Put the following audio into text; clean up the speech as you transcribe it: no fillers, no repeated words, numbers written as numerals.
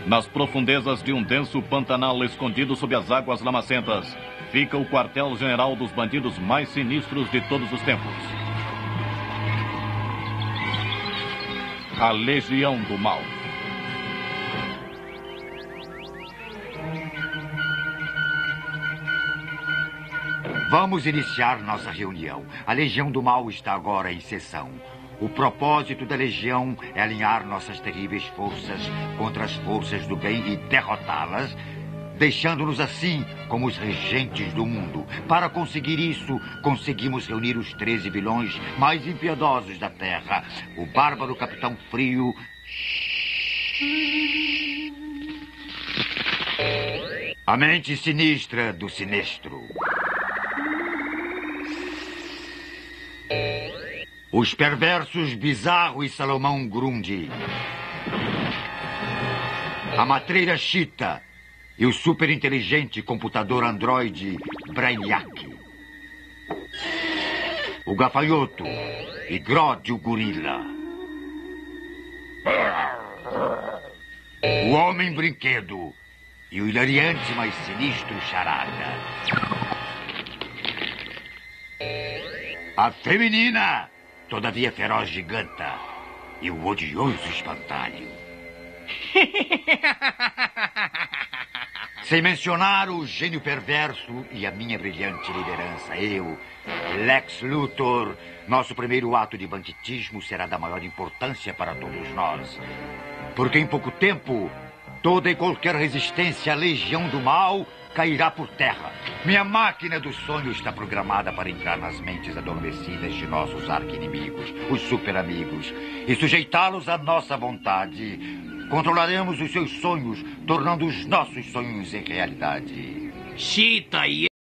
Nas profundezas de um denso pantanal escondido sob as águas lamacentas, fica o quartel-general dos bandidos mais sinistros de todos os tempos. A Legião do Mal. Vamos iniciar nossa reunião. A Legião do Mal está agora em sessão. O propósito da Legião é alinhar nossas terríveis forças contra as forças do bem e derrotá-las, deixando-nos assim como os regentes do mundo. Para conseguir isso, conseguimos reunir os 13 vilões mais impiedosos da Terra. O bárbaro Capitão Frio... A mente sinistra do sinistro. Os perversos Bizarro e Salomão Grundy. A matreira Cheetah e o superinteligente computador androide Brainiac. O gafanhoto e Grodd o gorila. O homem brinquedo e o hilariante, mas sinistro charada. A feminina, todavia feroz giganta, e o odioso espantalho. Sem mencionar o gênio perverso e a minha brilhante liderança. Eu, Lex Luthor, nosso primeiro ato de banditismo será da maior importância para todos nós. Porque em pouco tempo, toda e qualquer resistência à Legião do Mal cairá por terra. Minha máquina do sonho está programada para entrar nas mentes adormecidas de nossos arqui-inimigos, os super-amigos, e sujeitá-los à nossa vontade. Controlaremos os seus sonhos, tornando os nossos sonhos em realidade. Cheetah e